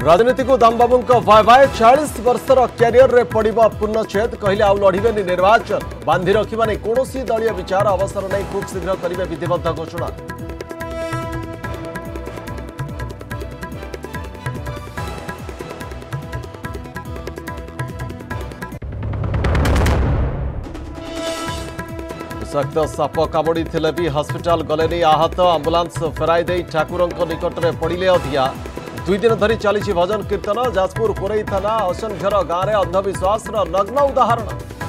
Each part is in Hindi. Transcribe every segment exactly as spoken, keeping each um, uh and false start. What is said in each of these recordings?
राजनीति को दामबाबू भाई भाई चालीस वर्षर क्यारियर रे पड़िबा पूर्णछेद कहले आउ लड़िबेनी निर्वाचन बांधि रखिबानी कोनोसी दलीय विचार अवसर नहीं खूब शीघ्र करिवे विधिबद्ध घोषणा। सख्त साप कामुड़ी थिले भी हस्पिटाल गलेनी आहत आंबुलांस फेराई दे ठाकुर निकट में पड़िले अधिया। दुई दिन धरी चली भजन कीर्तन जाजपुर कोरई थाना अशनझर गाँव में अंधविश्वास नग्न उदाहरण।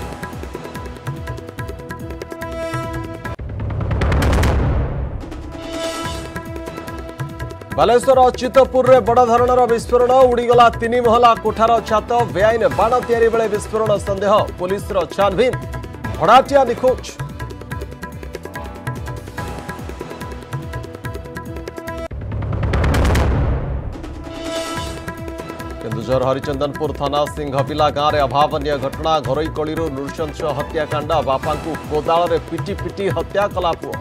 बालेश्वर चितपुर में बड़ धरणर विस्फोरण उड़ीगला तीन महला कोठार छात बेआईन बाण तैयारी बेले विस्फोरण संदेह पुलिस छानभिन भड़ाटिया निखोज। केन्दुझर हरिचंदनपुर थाना सिंहपिला गाँव में अभावनीय घटना घरोई कली नृशंस हत्याकांड बापा को कोदाल रे पिटी पिटी हत्या कला पुओ।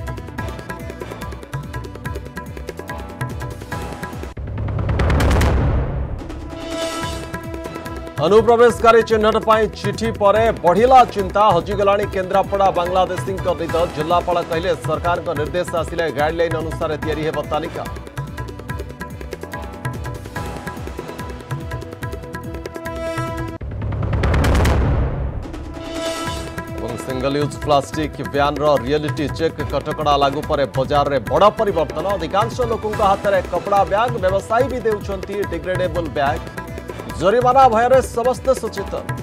अनुप्रवेशकारी चिन्हट पर चिठी पर बढ़िला चिंता हजिगला केन्द्रापड़ा बांग्लादेशी निद जिलापाल कहले सरकार निर्देश आसिले गाइडलाइन अनुसार तैयारी हेब तालिका। Single use plastic ban reality check कटकड़ा लागू पर बाजार में बड़ परिवर्तन अधिकांश लोकों हाथ में कपड़ा बैग व्यवसायी भी देउछंती डिग्रेडेबल बैग जरिमाना भय समस्ते सचेतन।